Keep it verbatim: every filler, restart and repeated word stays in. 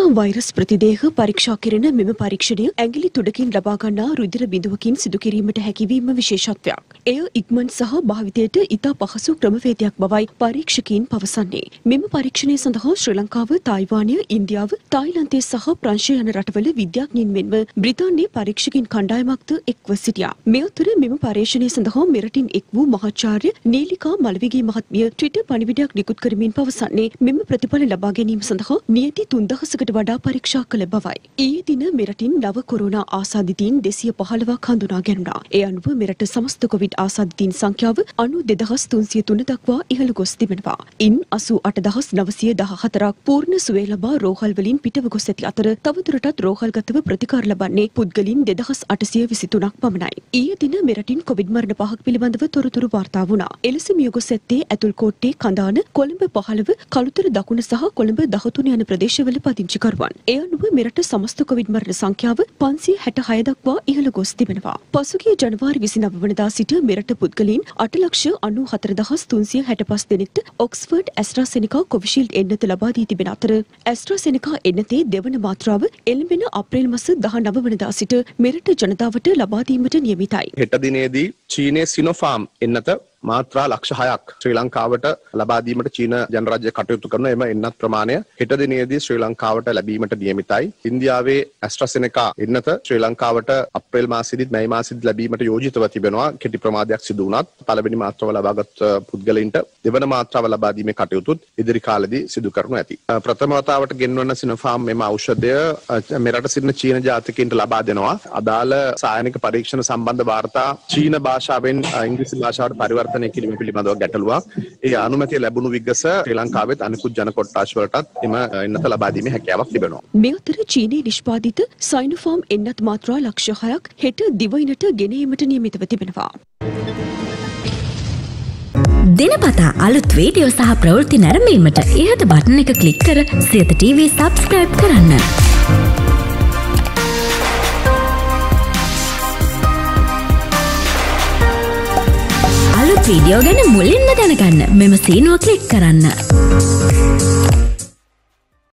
Corona virus ප්‍රතිදේහ පරීක්ෂා කෙරෙන මෙම පරීක්ෂණය ඇඟිලි තුඩකින් ලබා ගන්නා රුධිර බිඳුවකින් සිදු කිරීමට හැකිවීම විශේෂත්වයක්. එය ඉක්මන් සහ භාවිතයට ඉතා පහසු ක්‍රමවේදයක් බවයි පරීක්ෂකයින් පවසන්නේ. මෙම පරීක්ෂණය සඳහා ශ්‍රී ලංකාව, තායිවානය, ඉන්දියාව, තායිලන්තය සහ ප්‍රංශය යන රටවල විද්‍යාඥයින් මෙන්ම බ්‍රිතාන්‍යයේ පරීක්ෂකයින් කණ්ඩායමක්ද එක්ව සිටියා. මේ අතර මෙම පරීක්ෂණය සඳහා මෙරටින් එක් වූ මහාචාර්ය නීලිකා මලවිගේ මහත්මිය ට්විටර් පණිවිඩයක් නිකුත් කරමින් පවසන්නේ මෙම ප්‍රතිඵල ලබා ගැනීම සඳහා නියති තුන්දහසකට වඩා පරීක්ෂා කළ බවයි. ඊයේ දින මෙරටින් නව කොරෝනා ආසාදිතයින් දෙසිය පහළොවක් හඳුනා ගැනුණා. ඒ අනුව මෙරට සමස්ත කොවිඩ් ආසාදිතයින් සංඛ්‍යාව අනූ දෙදහස් තුන්සිය තුන දක්වා ඉහළ ගොස් තිබෙනවා. ඉන් අසූ අට දහස් නවසිය දහහතරක් පූර්ණ සුවය ලබා රෝහල් වලින් පිටව ගොස් ඇති අතර තවදුරටත් රෝහල්ගතව ප්‍රතිකාර ලබන්නේ පුද්ගලයන් දෙදහස් අටසිය විසිතුනක් පමණයි. ඊයේ දින මෙරටින් කොවිඩ් මරණ පහක් පිළිබඳව තොරතුරු වාර්තා වුණා. එලෙස මිය ගොස් ඇත්තේ ඇතුල්කෝට්ටේ, කඳාන, කොළඹ පහළව, කළුතර දකුණ සහ කොළඹ දහතුන යන ප්‍රදේශවල පදිංචිකරුවන්. ඒ අනුව මෙරට සමස්ත කොවිඩ් මරණ සංඛ්‍යාව පන්සිය හැටහය දක්වා ඉහළ ගොස් තිබෙනවා. පසුගිය ජනවාරි විසිනව වනදා සිට මෙරට පුද්ගලයන් අට ලක්ෂ අනූ හතර දහස් තුන්සිය හැටපස් දෙනෙක්ට ඔක්ස්ෆර්ඩ් ඇස්ට්‍රාසෙනිකා කොවිෂීල්ඩ් එන්නත ලබා දී තිබෙන අතර ඇස්ට්‍රාසෙනිකා එන්නතේ දෙවන මාත්‍රාව එළඹෙන අප්‍රේල් මාස දහනව වනදා සිට මෙරට ජනතාවට ලබා දීමට නියමිතයි. හෙට දිනේදී චීනයේ සිනෝෆාම් එන්නත මාත්‍රා ලක්ෂ හයක් ශ්‍රී ලංකාවට ලබා දීමට චීන ජනරාජ්‍ය කටයුතු කරන එම එන්නත් ප්‍රමාණය හෙට දිනේදී ශ්‍රී ලංකාවට ලැබීමට නියමිතයි. ඉන්දියාවේ ඇස්ට්‍රාසෙනෙකා එන්නත ශ්‍රී ලංකාවට අප්‍රේල් මාසෙදිත් මැයි මාසෙදිත් ලැබීමට යෝජිතව තිබෙනවා. කෙටි ප්‍රමාදයක් සිදු වුණත් පළවෙනි මාත්‍රාව ලබාගත් පුද්ගලයින්ට දෙවන මාත්‍රාව ලබා දීමේ කටයුතුත් ඉදිරි කාලෙදී සිදු කරනු ඇති. ප්‍රථම වතාවට ගෙන්වන සිනෝෆාම් මෙම ඖෂධය මෙරට සිටින චීන ජාතිකයින්ට ලබා දෙනවා. අදාළ සායනික පරීක්ෂණ සම්බන්ධ වාර්තා චීන භාෂාවෙන් ඉංග්‍රීසි භාෂාවට පරිවර්තනය කිරීම පිළිබඳව ගැටලුවක්. ඒ අනුමැතිය ලැබුණු විගස ශ්‍රී ලංකාවෙත් අනිකුත් ජන කොට්ටාශ වලටත් එම එන්නත ලබා දීමේ හැකියාවක් තිබෙනවා. මේ අතර චීනයේ නිෂ්පාදිත සයිනෝෆාම් එන්නත් මාත්‍රා ලක්ෂ හයක් හෙට දිවයිනට ගෙන ඒමට නියමිතව තිබෙනවා. දිනපතා අලුත් වීඩියෝ සහ ප්‍රවෘත්ති නැරඹීමට ඉහත බටන් එක ක්ලික් කර සියත ටීවී සබ්ස්ක්‍රයිබ් කරන්න. අලුත් වීඩියෝ ගැන මුලින්ම දැනගන්න මෙම සීනුව ක්ලික් කරන්න.